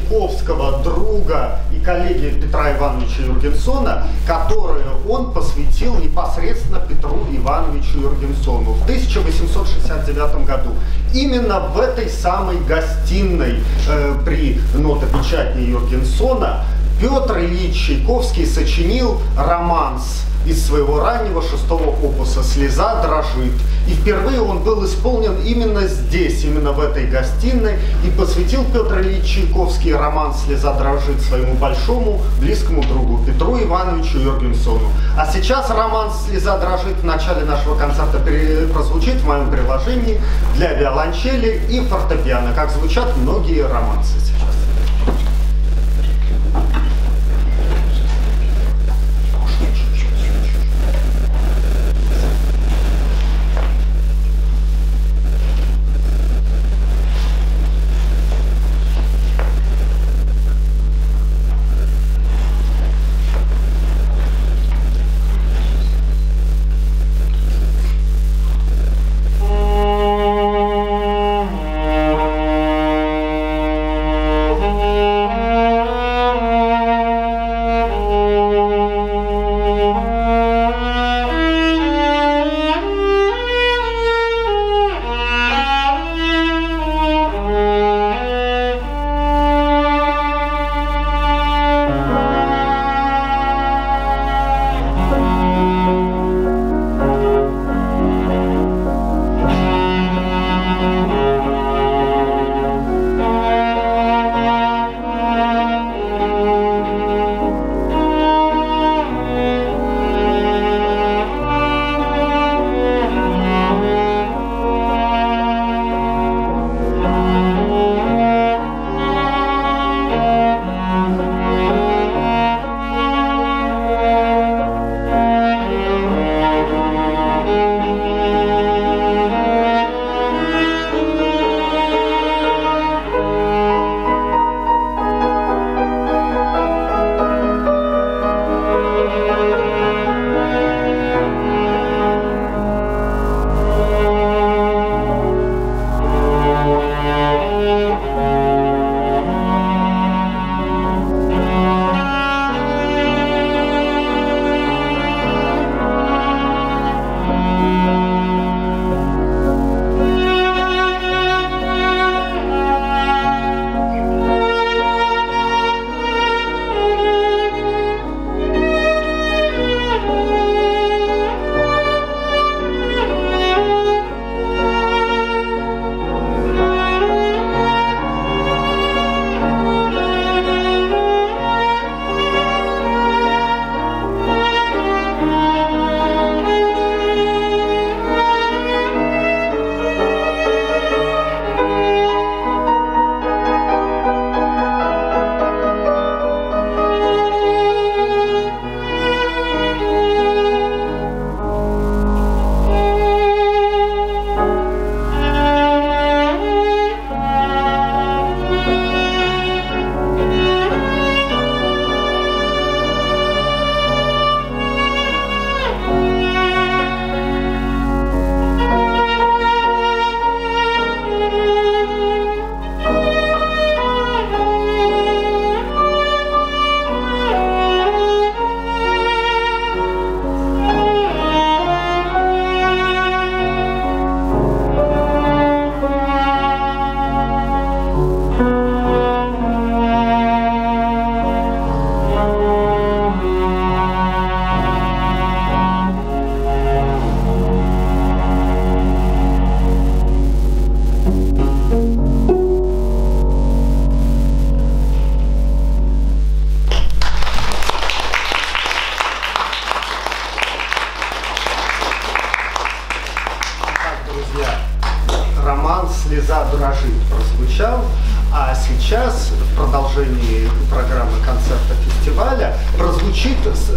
Чайковского, друга и коллеги Петра Ивановича Юргенсона, которые он посвятил непосредственно Петру Ивановичу Юргенсону в 1869 году. Именно в этой самой гостиной при нотопечатне Юргенсона Петр Ильич Чайковский сочинил романс из своего раннего 6-го опуса «Слеза дрожит». И впервые он был исполнен именно здесь, именно в этой гостиной. И посвятил Петр Ильич Чайковский романс «Слеза дрожит» своему большому, близкому другу Петру Ивановичу Юргенсону. А сейчас романс «Слеза дрожит» в начале нашего концерта прозвучит в моем приложении для виолончели и фортепиано, как звучат многие романсы сейчас. «Слеза дрожит» прозвучал, а сейчас в продолжении программы концерта фестиваля прозвучит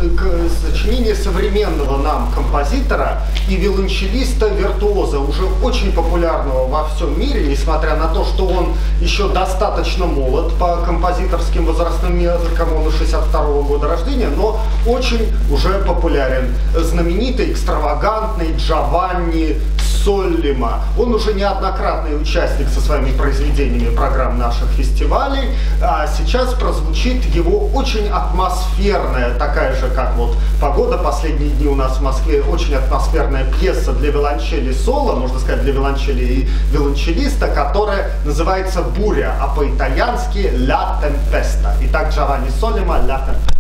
сочинение современного нам композитора и виолончелиста-виртуоза, уже очень популярного во всем мире, несмотря на то, что он еще достаточно молод по композиторским возрастным меркам, он 62-го года рождения, но очень уже популярен. Знаменитый, экстравагантный Джованни Соллима. Он уже неоднократный участник со своими произведениями программ наших фестивалей. А сейчас прозвучит его очень атмосферная, такая же, как вот «Погода», последние дни у нас в Москве, очень атмосферная пьеса для виолончели соло, можно сказать, для виолончели и виолончелиста, которая называется «Буря», а по-итальянски «La Tempesta». Итак, Джованни Соллима «La Tempesta».